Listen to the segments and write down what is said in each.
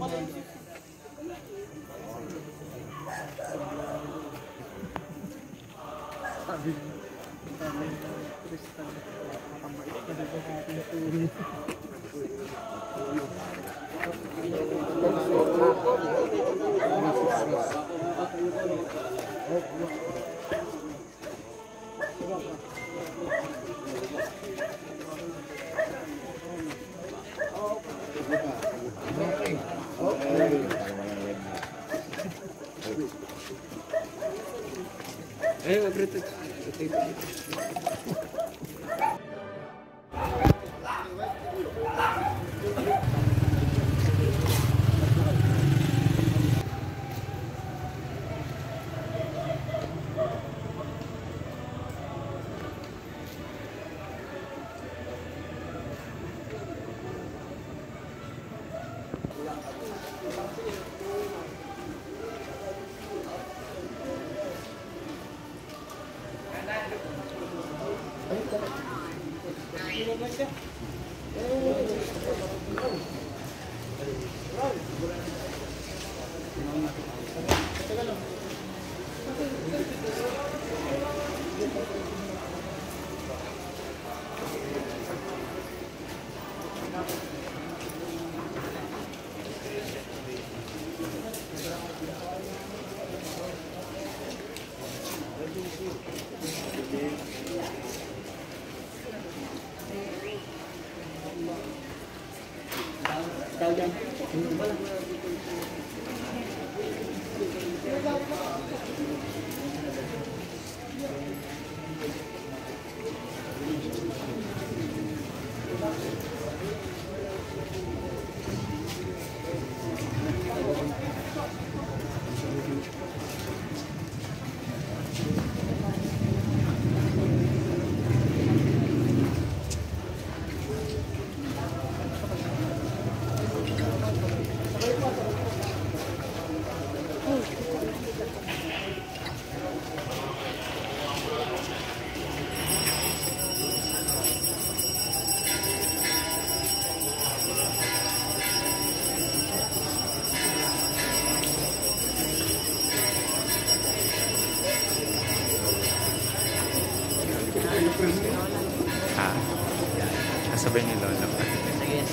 Kasabay ni Lola. Sige.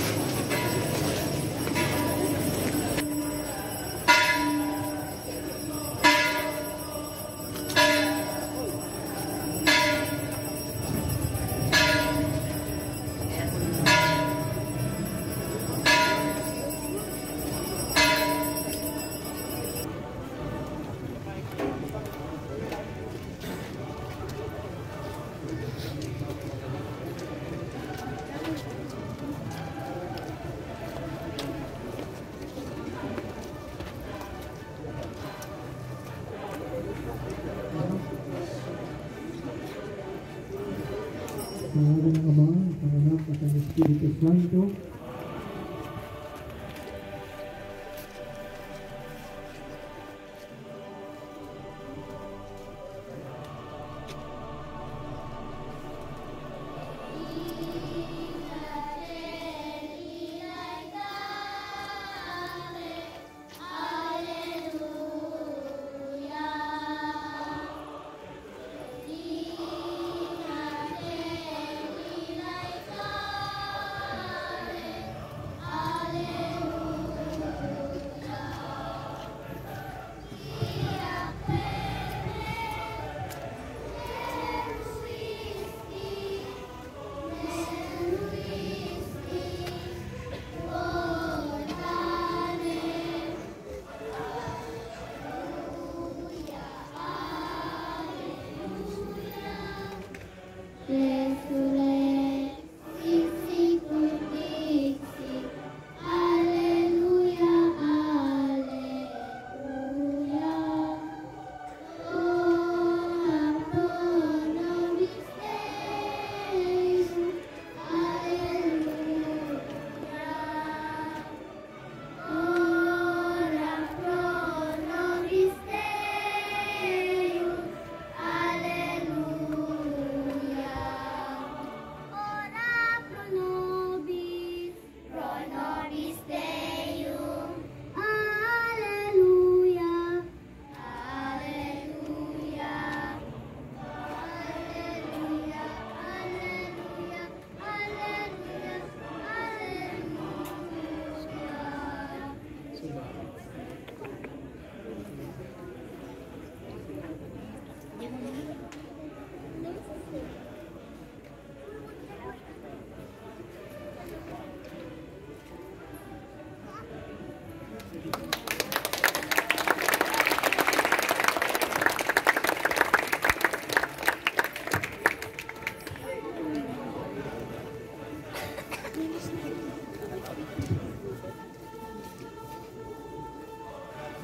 Pangalan ng Ama, ng Anak, at ng Espiritu Santo.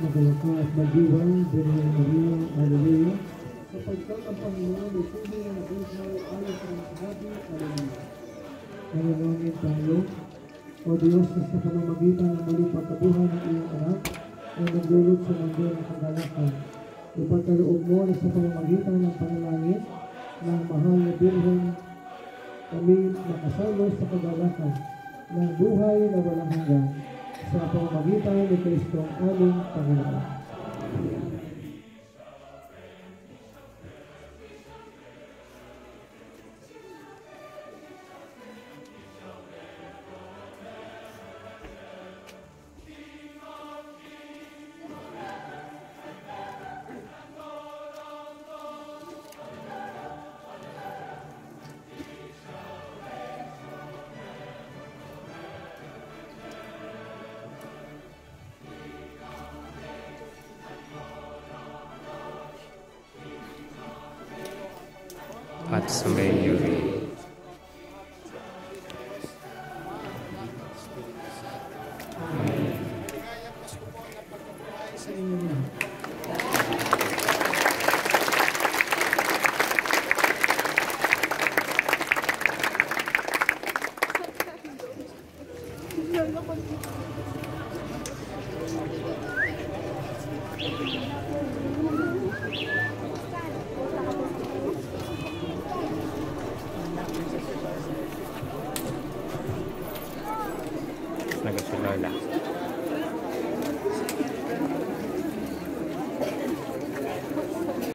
magalakas, magdiwang, Birhen Maria, Hallelujah. Sapagkat ang Panginoon ay tunay na buhay ayon sa mga sinabi, Hallelujah. Manalangin tayo. O Diyos, na sa pamamagitan ng muling pagkabuhay ng iyong anak, ay naglulot sa mundo ng kagalakan. Ipagkaloob mo na sa pamamagitan ng panalangin ng mahal na Birhen kami makasalo sa kagalakan ng buhay na walang hanggan sa pamamagitan ni Kristo ang aming Panginoon. At sumayo rin. Sa inyo na. Nag si Lola.